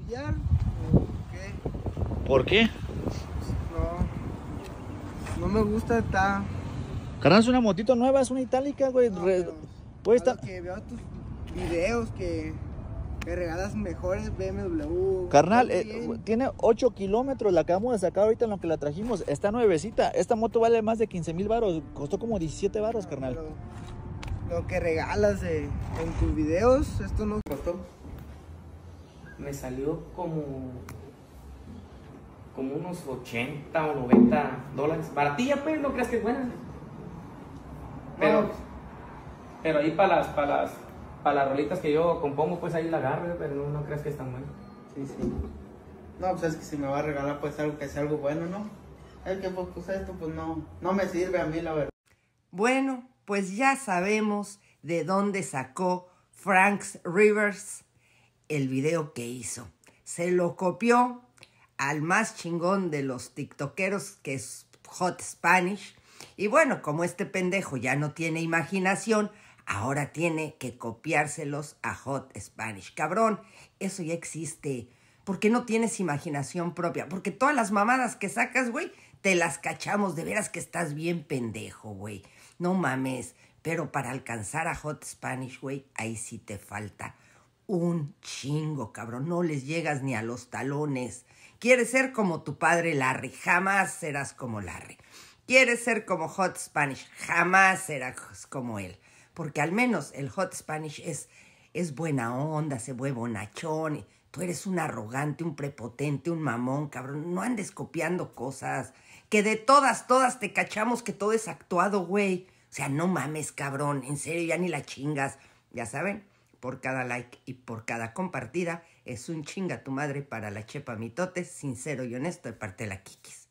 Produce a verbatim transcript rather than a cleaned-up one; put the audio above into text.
copiar o qué? ¿Por qué? No, no me gusta, está... Carnal, es una motito nueva, es una itálica, güey. No, Re... pero Puede a lo estar... que veo tus videos que, que regalas mejores B M W. Carnal, Está eh, bien. tiene ocho kilómetros, la acabamos de sacar ahorita en lo que la trajimos. Está nuevecita. Esta moto vale más de quince mil baros. Costó como diecisiete baros, No, carnal. pero lo que regalas eh, en tus videos, esto no... Costó. Me salió como como unos ochenta o noventa dólares. Baratilla, pues, no creas que es buena. Pero, No. pero ahí para las, para las, para las rolitas que yo compongo, pues ahí la agarro, pero no, no creas que es tan buena. Sí, sí. No, pues es que si me va a regalar pues algo que sea algo bueno, ¿no? Es que pues, pues esto pues no, no me sirve a mí, la verdad. Bueno, pues ya sabemos de dónde sacó Frank Rivers el video que hizo. Se lo copió al más chingón de los tiktokeros, que es Hot Spanish. Y bueno, como este pendejo ya no tiene imaginación, ahora tiene que copiárselos a Hot Spanish. Cabrón, eso ya existe. ¿Por qué no tienes imaginación propia? Porque todas las mamadas que sacas, güey, te las cachamos. De veras que estás bien pendejo, güey. No mames. Pero para alcanzar a Hot Spanish, güey, ahí sí te falta un chingo, cabrón. No les llegas ni a los talones. Quieres ser como tu padre Larry. Jamás serás como Larry. Quieres ser como Hot Spanish. Jamás serás como él. Porque al menos el Hot Spanish es, es buena onda, se vuelve bonachón. Tú eres un arrogante, un prepotente, un mamón, cabrón. No andes copiando cosas. Que de todas, todas te cachamos que todo es actuado, güey. O sea, no mames, cabrón. En serio, ya ni la chingas. Ya saben, por cada like y por cada compartida es un chinga tu madre para la Chepa Mitotes, sincero y honesto de parte de la Kikis.